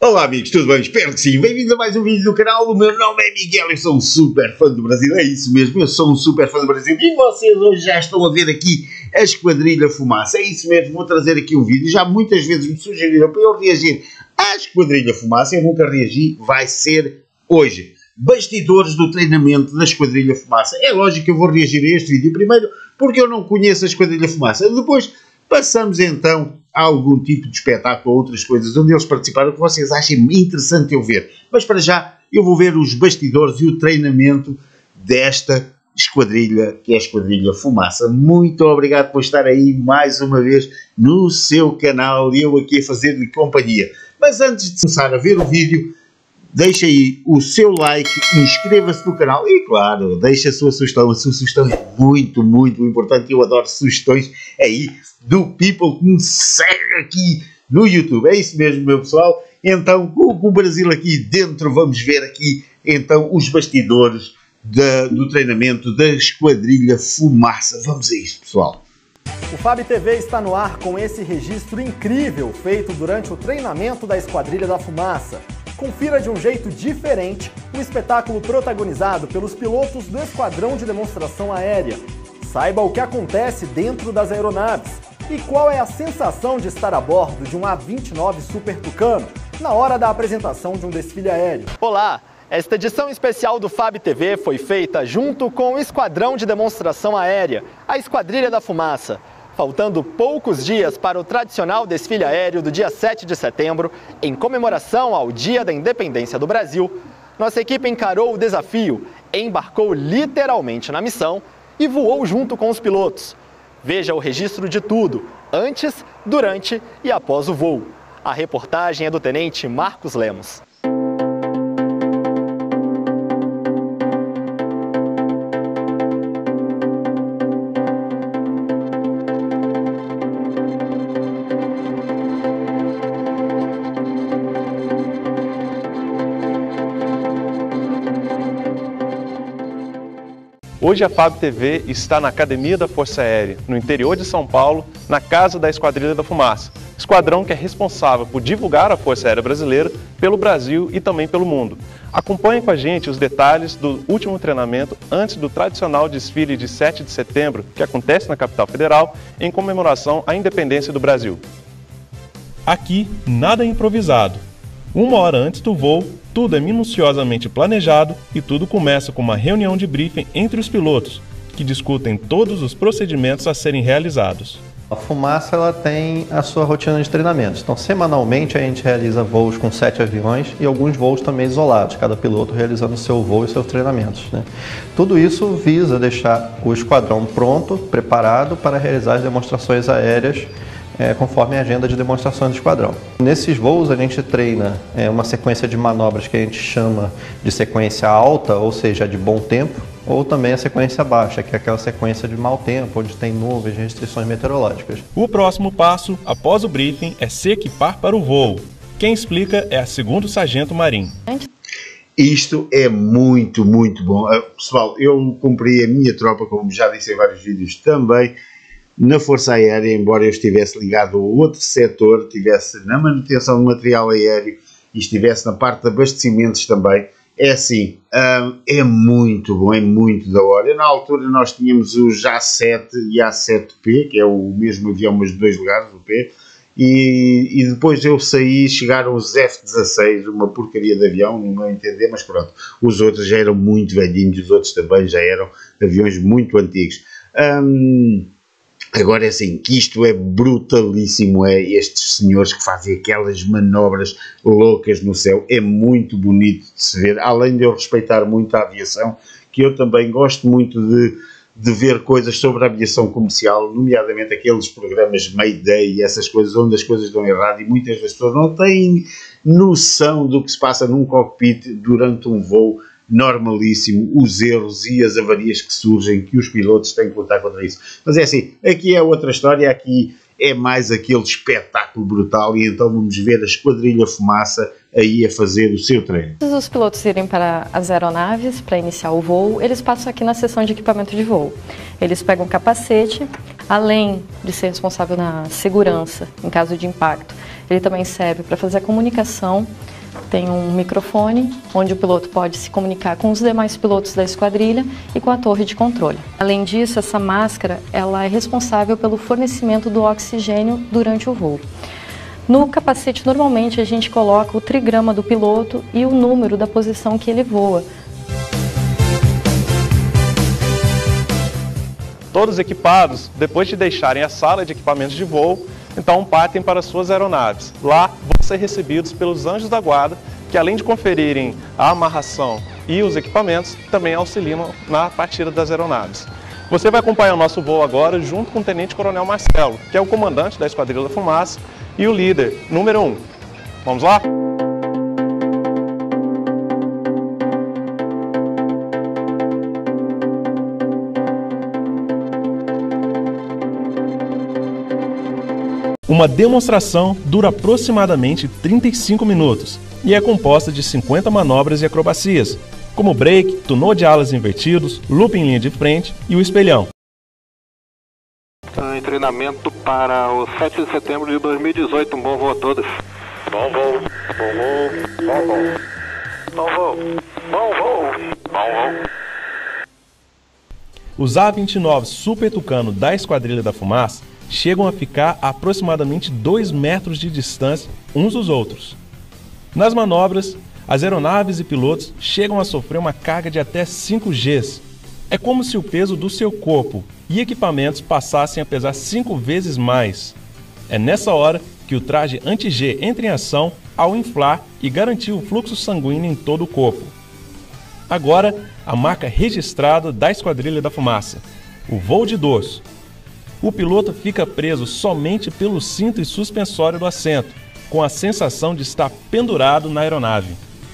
Olá amigos, tudo bem? Espero que sim. Bem-vindos a mais um vídeo do canal. O meu nome é Miguel, eu sou um super fã do Brasil. É isso mesmo, eu sou um super fã do Brasil. E vocês hoje já estão a ver aqui a Esquadrilha Fumaça. É isso mesmo, vou trazer aqui um vídeo. Já muitas vezes me sugeriram para eu reagir à Esquadrilha Fumaça. Eu nunca reagi, vai ser hoje. Bastidores do treinamento da Esquadrilha Fumaça. É lógico que eu vou reagir a este vídeo primeiro porque eu não conheço a Esquadrilha Fumaça. Depois passamos então a algum tipo de espetáculo ou outras coisas onde eles participaram que vocês achem interessante eu ver. Mas para já eu vou ver os bastidores e o treinamento desta esquadrilha, que é a Esquadrilha Fumaça. Muito obrigado por estar aí mais uma vez no seu canal e eu aqui a fazer-lhe companhia. Mas antes de começar a ver o vídeo, deixa aí o seu like, inscreva-se no canal e, claro, deixa a sua sugestão. A sua sugestão é muito, muito importante. Eu adoro sugestões aí do people que me segue aqui no YouTube. É isso mesmo, meu pessoal. Então, com o Brasil aqui dentro, vamos ver aqui, então, os bastidores do treinamento da Esquadrilha Fumaça. Vamos a isto, pessoal. O FAB TV está no ar com esse registro incrível feito durante o treinamento da Esquadrilha da Fumaça. Confira de um jeito diferente o espetáculo protagonizado pelos pilotos do Esquadrão de Demonstração Aérea. Saiba o que acontece dentro das aeronaves e qual é a sensação de estar a bordo de um A-29 Super Tucano na hora da apresentação de um desfile aéreo. Olá! Esta edição especial do FAB TV foi feita junto com o Esquadrão de Demonstração Aérea, a Esquadrilha da Fumaça. Faltando poucos dias para o tradicional desfile aéreo do dia 7 de setembro, em comemoração ao Dia da Independência do Brasil, nossa equipe encarou o desafio, embarcou literalmente na missão e voou junto com os pilotos. Veja o registro de tudo, antes, durante e após o voo. A reportagem é do Tenente Marcos Lemos. Hoje a FAB TV está na Academia da Força Aérea, no interior de São Paulo, na casa da Esquadrilha da Fumaça, esquadrão que é responsável por divulgar a Força Aérea Brasileira pelo Brasil e também pelo mundo. Acompanhe com a gente os detalhes do último treinamento antes do tradicional desfile de 7 de setembro, que acontece na capital federal, em comemoração à independência do Brasil. Aqui, nada é improvisado. Uma hora antes do voo, tudo é minuciosamente planejado e tudo começa com uma reunião de briefing entre os pilotos, que discutem todos os procedimentos a serem realizados. A Fumaça ela tem a sua rotina de treinamentos. Então, semanalmente a gente realiza voos com 7 aviões e alguns voos também isolados, cada piloto realizando o seu voo e seus treinamentos, né? Tudo isso visa deixar o esquadrão pronto, preparado para realizar as demonstrações aéreas conforme a agenda de demonstrações do esquadrão. Nesses voos a gente treina uma sequência de manobras que a gente chama de sequência alta, ou seja, de bom tempo, ou também a sequência baixa, que é aquela sequência de mau tempo, onde tem nuvens, restrições meteorológicas. O próximo passo, após o briefing, é se equipar para o voo. Quem explica é a 2º Sargento Marim. Isto é muito, muito bom. Pessoal, eu cumpri a minha tropa, como já disse em vários vídeos também, na Força Aérea, embora eu estivesse ligado a outro setor, estivesse na manutenção de material aéreo e estivesse na parte de abastecimentos também, é assim, é muito bom, é muito da hora. Na altura nós tínhamos os A7 e A7P, que é o mesmo avião, mas de 2 lugares, o P, e depois eu saí, chegaram os F-16, uma porcaria de avião, não vou entender, mas pronto, os outros já eram muito velhinhos, os outros também já eram aviões muito antigos. Agora é assim, que isto é brutalíssimo, é estes senhores que fazem aquelas manobras loucas no céu, é muito bonito de se ver, além de eu respeitar muito a aviação, que eu também gosto muito de ver coisas sobre a aviação comercial, nomeadamente aqueles programas Mayday e essas coisas onde as coisas dão errado e muitas das pessoas não têm noção do que se passa num cockpit durante um voo normalíssimo, os erros e as avarias que surgem, que os pilotos têm que lutar contra isso. Mas é assim, aqui é outra história, aqui é mais aquele espetáculo brutal e então vamos ver a Esquadrilha Fumaça aí a fazer o seu treino. Antes dos pilotos irem para as aeronaves para iniciar o voo, eles passam aqui na seção de equipamento de voo. Eles pegam um capacete, além de ser responsável na segurança em caso de impacto, ele também serve para fazer a comunicação Tem um microfone, onde o piloto pode se comunicar com os demais pilotos da esquadrilha e com a torre de controle. Além disso, essa máscara ela é responsável pelo fornecimento do oxigênio durante o voo. No capacete, normalmente, a gente coloca o trigrama do piloto e o número da posição que ele voa. Todos equipados, depois de deixarem a sala de equipamentos de voo, então partem para suas aeronaves. Lá vão ser recebidos pelos anjos da guarda, que além de conferirem a amarração e os equipamentos, também auxiliam na partida das aeronaves. Você vai acompanhar o nosso voo agora junto com o Tenente Coronel Marcelo, que é o comandante da Esquadrilha da Fumaça e o líder número 1. Vamos lá? Uma demonstração dura aproximadamente 35 minutos e é composta de 50 manobras e acrobacias, como break, tunô de alas invertidos, loop em linha de frente e o espelhão. Em treinamento para o 7 de setembro de 2018. Um bom voo a todos. Bom voo, bom voo, bom voo, bom voo, bom voo, bom voo. Os A-29 Super Tucano da Esquadrilha da Fumaça chegam a ficar a aproximadamente 2 metros de distância uns dos outros. Nas manobras, as aeronaves e pilotos chegam a sofrer uma carga de até 5 Gs. É como se o peso do seu corpo e equipamentos passassem a pesar 5 vezes mais. É nessa hora que o traje anti-G entra em ação ao inflar e garantir o fluxo sanguíneo em todo o corpo. Agora, a marca registrada da Esquadrilha da Fumaça, o voo de dorso. O piloto fica preso somente pelo cinto e suspensório do assento, com a sensação de estar pendurado na aeronave.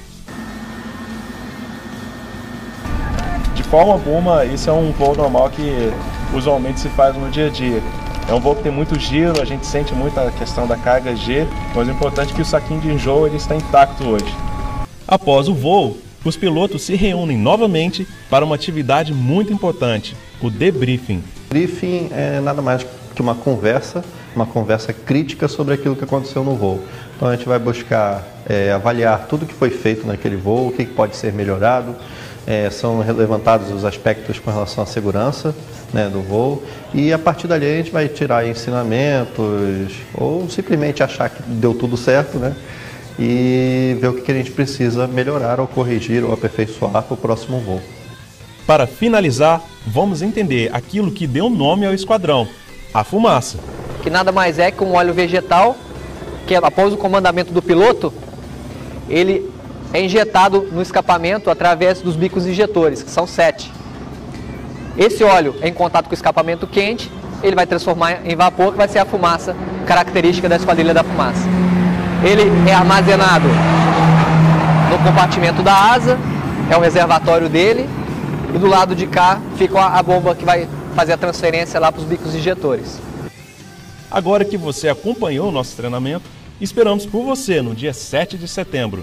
De forma alguma, isso é um voo normal que usualmente se faz no dia a dia. É um voo que tem muito giro, a gente sente muito a questão da carga G, mas o importante é que o saquinho de enjoo ele está intacto hoje. Após o voo, os pilotos se reúnem novamente para uma atividade muito importante, o debriefing. Briefing é nada mais que uma conversa crítica sobre aquilo que aconteceu no voo. Então a gente vai buscar avaliar tudo que foi feito naquele voo, o que pode ser melhorado, são levantados os aspectos com relação à segurança, né, do voo, e a partir dali a gente vai tirar ensinamentos ou simplesmente achar que deu tudo certo, né, e ver o que a gente precisa melhorar ou corrigir ou aperfeiçoar para o próximo voo. Para finalizar, vamos entender aquilo que deu nome ao esquadrão, a fumaça. Que nada mais é que um óleo vegetal que após o comandamento do piloto, ele é injetado no escapamento através dos bicos injetores, que são 7. Esse óleo, em contato com o escapamento quente, ele vai transformar em vapor, que vai ser a fumaça característica da Esquadrilha da Fumaça. Ele é armazenado no compartimento da asa, é o reservatório dele, e do lado de cá fica a bomba que vai fazer a transferência lá para os bicos injetores. Agora que você acompanhou o nosso treinamento, esperamos por você no dia 7 de setembro.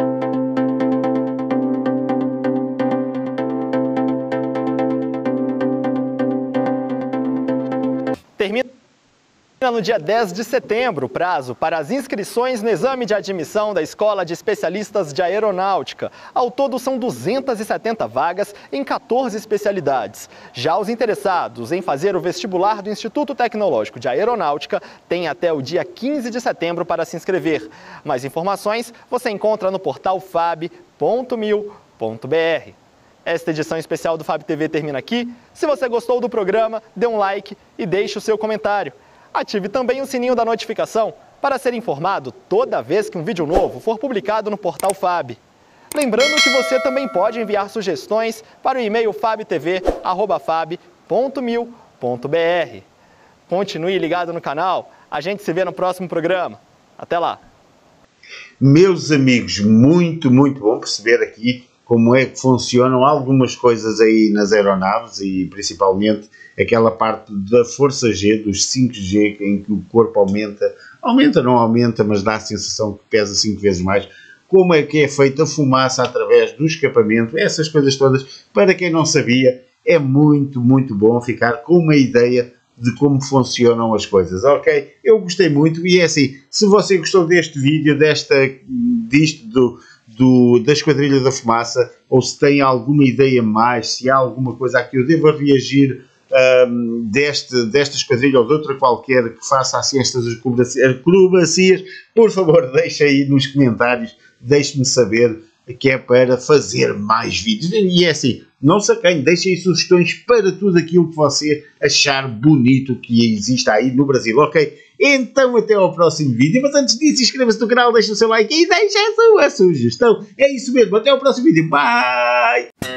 Termina no dia 10 de setembro o prazo para as inscrições no exame de admissão da Escola de Especialistas de Aeronáutica. Ao todo são 270 vagas em 14 especialidades. Já os interessados em fazer o vestibular do Instituto Tecnológico de Aeronáutica têm até o dia 15 de setembro para se inscrever. Mais informações você encontra no portal fab.mil.br. Esta edição especial do Fab TV termina aqui. Se você gostou do programa, dê um like e deixe o seu comentário. Ative também o sininho da notificação para ser informado toda vez que um vídeo novo for publicado no portal Fab. Lembrando que você também pode enviar sugestões para o e-mail fabtv@fab.mil.br. Continue ligado no canal, a gente se vê no próximo programa. Até lá! Meus amigos, muito bom perceber aqui como é que funcionam algumas coisas aí nas aeronaves e principalmente aquela parte da força G, dos 5G, em que o corpo aumenta, não aumenta, mas dá a sensação que pesa 5 vezes mais. Como é que é feita a fumaça através do escapamento, essas coisas todas, para quem não sabia, é muito bom ficar com uma ideia de como funcionam as coisas, ok? Eu gostei muito e é assim, se você gostou deste vídeo, disto da Esquadrilha da Fumaça, ou se tem alguma ideia mais, se há alguma coisa a que eu deva reagir desta esquadrilha ou de outra qualquer que faça assim estas acrobacias, por favor, deixe aí nos comentários, deixe-me saber, que é para fazer mais vídeos. E é assim, não se acanhe, deixe aí sugestões para tudo aquilo que você achar bonito que exista aí no Brasil, ok? Então até ao próximo vídeo, mas antes disso inscreva-se no canal, deixe o seu like e deixe a sua sugestão. É isso mesmo, até ao próximo vídeo, bye!